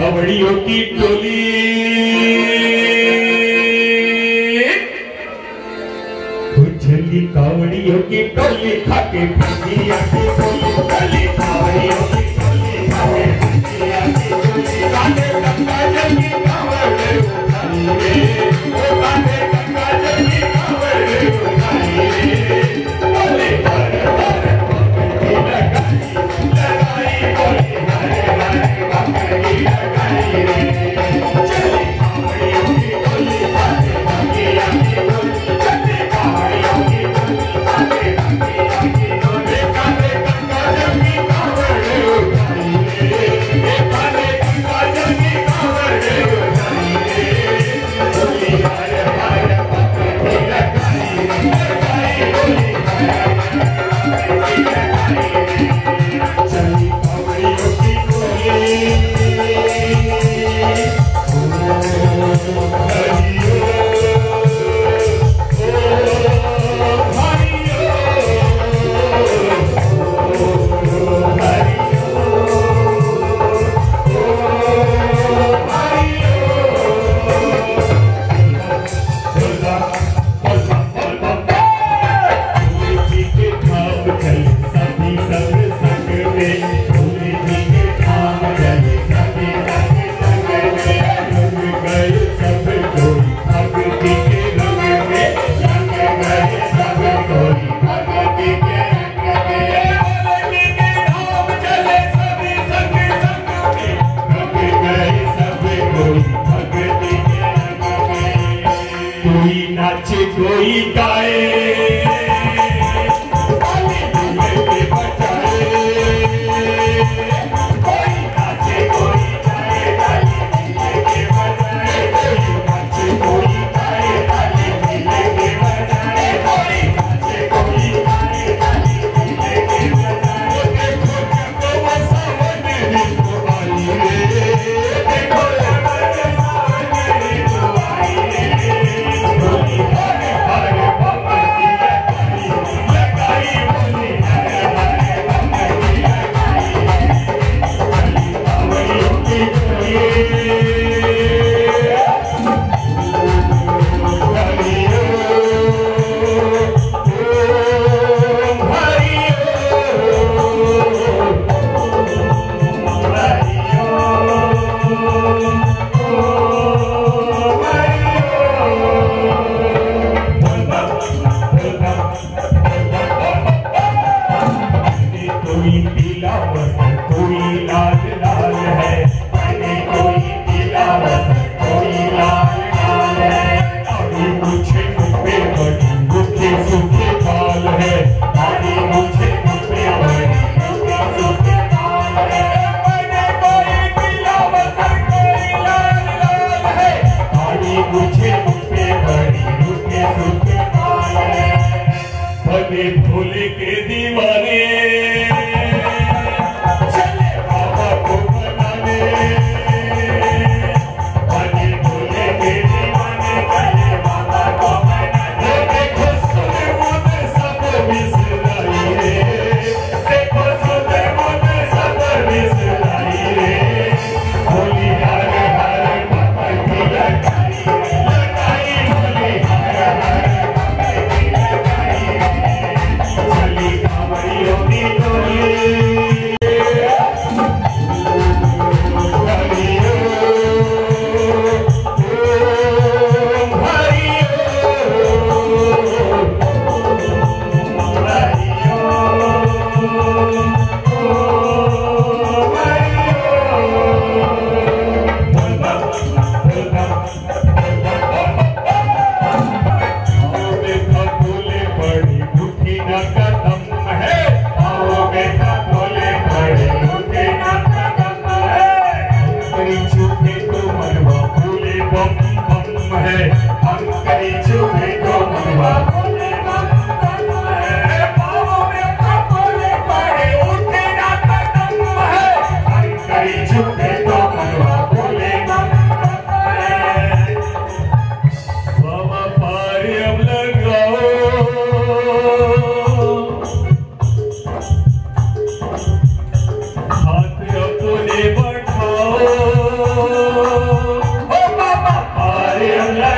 कावड़ियों की टोली चली कावड़ियों की टोली खाके पिंडिया की टोली चली कावड़ियों की टोली खाके पिंडिया की टोली काले गंगा जल की कावड़ उठाइए ओ काले गंगा जल की कावड़ उठाइए बोले हर हर पकड़ी लगाई बोले हर हर पकड़ी लगाई रे चली कावड़ियों की टोली खाके पिंडिया की टोली चली कावड़ियों की टोली खाके पिंडिया की टोली काले गंगा जल की कावड़ उठाइए काले गंगा जल की कावड़ उठाइए बोली हर हर पकड़ी लगाई बोली हर हर पकड़ी लगाई चली कावड़ियों की टोली कोई नाचे कोई गाए ताली लेके बजाए कोई नाचे कोई गाए ताली लेके बजाए कोई नाचे कोई गाए ताली लेके बजाए कोई नाचे कोई गाए ताली लेके बजाए देखो जब वो सावन ऋतु आई रे देखो जब सावन ऋतु आई रे बोली हर हर पकड़ी लगाई बोली हर हर पकड़ी लगाई चली कावड़ियों की टोली हरियो ओम हरियो कोई पीला वस्त्र कोई लाल लाल है कोई पीला वस्त्र कोई लाल लाल है दाढ़ी मूछे मुझ पे बड़ी रूखे सूखे बाल है दाढ़ी मूछे मुझ पे बड़ी रूखे सूखे बाल है कोई पीला वस्त्र कोई लाल लाल है दाढ़ी मूछे मुझ पे बड़ी रूखे सूखे बाल है भले भोले के दीवाने चले बाबा को मनाने भले भोले के दीवाने चले बाबा को मनाने देखो सुने मन सब बिसराई रे देखो सुने मन सब बिसराई रे बोली हर हर पकड़ी लगाई बोली हर हर पकड़ी लगाई चली कावड़ियों की टोली हरियो ओम हरियो आओ देखा भोले बड़ी मुट्ठी न कदम है आओ देखा भोले बड़ी मुट्ठी न कदम है करी छूटे तो मनवा भोले बम बम है हम करी छूटे तो मनवा भोले बम बम है पाँव में भोले बड़ी मुट्ठी न कदम है हम करी छूटे तो मनवा भोले बम बम है बाबा पार अब लगाओ अल्लाह